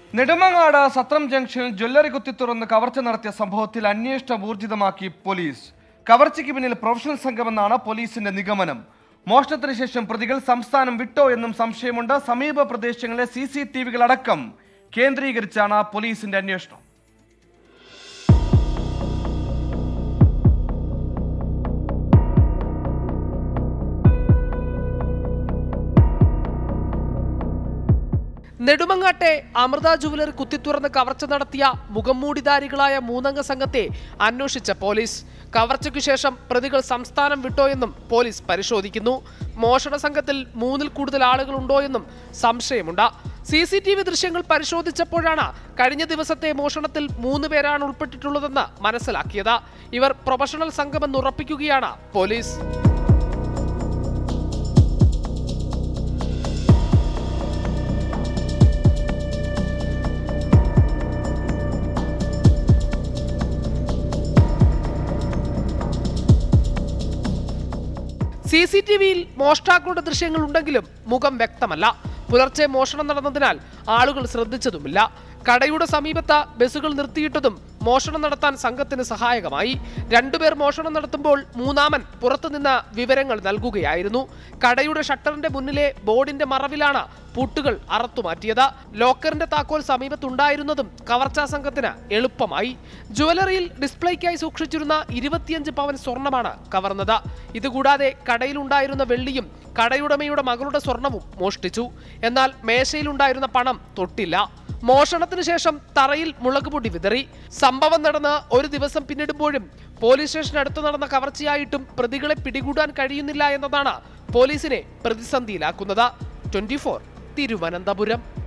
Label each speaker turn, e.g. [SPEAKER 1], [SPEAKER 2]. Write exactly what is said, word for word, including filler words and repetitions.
[SPEAKER 1] നെടുമങ്ങാട് സത്രം ജംഗ്ഷനിൽ ജ്വല്ലറി കുത്തിത്തുറന്ന് കവർച്ച നടത്തിയ സംഭവത്തിൽ അന്വേഷണം ഊർജിതമാക്കി പോലീസ്. കവർച്ചയ്ക്ക് പിന്നിൽ പ്രൊഫഷണൽ സംഘമെന്നാണ് പോലീസിന്റെ നിഗമനം. മോഷണത്തിന് ശേഷം പ്രതികൾ സംസ്ഥാനം വിട്ടോ എന്നും സംശയമുണ്ട്. സമീപ പ്രദേശങ്ങളിലെ സി സി ടി വികളടക്കം കേന്ദ്രീകരിച്ചാണ് പോലീസിന്റെ അന്വേഷണം.
[SPEAKER 2] നെടുമങ്ങാട്ടെ അമൃത ജുവലറി കുത്തിത്തുറന്ന് കവർച്ച നടത്തിയ മുഖംമൂടിധാരികളായ മൂന്നംഗ സംഘത്തെ അന്വേഷിച്ച പോലീസ്. കവർച്ചയ്ക്കു ശേഷം പ്രതികൾ സംസ്ഥാനം വിട്ടോയെന്നും പോലീസ് പരിശോധിക്കുന്നു. മോഷണ സംഘത്തിൽ മൂന്നിൽ കൂടുതൽ ആളുകളുണ്ടോ എന്നും സംശയമുണ്ട്. സി സി ടി വി ദൃശ്യങ്ങൾ പരിശോധിച്ചപ്പോഴാണ് കഴിഞ്ഞ ദിവസത്തെ മോഷണത്തിൽ മൂന്ന് പേരാണ് ഉൾപ്പെട്ടിട്ടുള്ളതെന്ന് മനസ്സിലാക്കിയത്. ഇവർ പ്രൊഫഷണൽ സംഘമെന്ന് ഉറപ്പിക്കുകയാണ് പോലീസ്. സി സി ടി വിയിൽ മോഷ്ടാക്കളുടെ ദൃശ്യങ്ങൾ ഉണ്ടെങ്കിലും മുഖം വ്യക്തമല്ല. പുലർച്ചെ മോഷണം നടന്നതിനാൽ ആളുകൾ ശ്രദ്ധിച്ചതുമില്ല. കടയുടെ സമീപത്ത് ബസ്സുകൾ നിർത്തിയിട്ടതും മോഷണം നടത്താൻ സംഘത്തിന് സഹായകമായി. രണ്ടുപേർ മോഷണം നടത്തുമ്പോൾ മൂന്നാമൻ പുറത്തുനിന്ന് വിവരങ്ങൾ നൽകുകയായിരുന്നു. കടയുടെ ഷട്ടറിന്റെ മുന്നിലെ ബോർഡിന്റെ മറവിലാണ് പൂട്ടുകൾ അറത്തുമാറ്റിയത്. ലോക്കറിന്റെ താക്കോൽ സമീപത്തുണ്ടായിരുന്നതും കവർച്ചാ സംഘത്തിന് എളുപ്പമായി. ജ്വല്ലറിയിൽ ഡിസ്പ്ലേക്കായി സൂക്ഷിച്ചിരുന്ന ഇരുപത്തിയഞ്ച് പവൻ സ്വർണമാണ് കവർന്നത്. ഇതുകൂടാതെ കടയിലുണ്ടായിരുന്ന വെള്ളിയും കടയുടമയുടെ മകളുടെ സ്വർണവും മോഷ്ടിച്ചു. എന്നാൽ മേശയിലുണ്ടായിരുന്ന പണം തൊട്ടില്ല. മോഷണത്തിന് ശേഷം തറയിൽ മുളകുപൊടി വിതറി. സംഭവം നടന്ന് ഒരു ദിവസം പിന്നിടുമ്പോഴും പോലീസ് സ്റ്റേഷനടുത്ത് നടന്ന കവർച്ചയായിട്ടും പ്രതികളെ പിടികൂടാൻ കഴിയുന്നില്ല എന്നതാണ് പോലീസിനെ പ്രതിസന്ധിയിലാക്കുന്നത്. Twenty four Thiruvananthapuram.